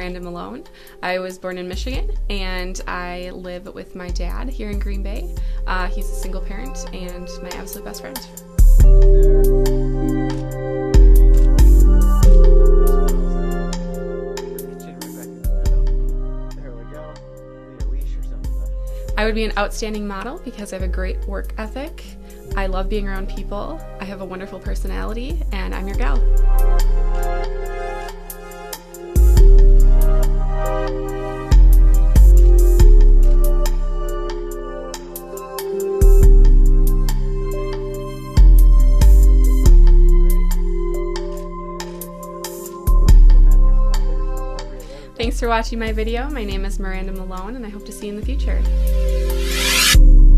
MirandaMilone. I was born in Michigan and I live with my dad here in Green Bay. He's a single parent and my absolute best friend. I would be an outstanding model because I have a great work ethic. I love being around people. I have a wonderful personality, and I'm your gal. Thanks for watching my video. My name is MirandaMilone, and I hope to see you in the future.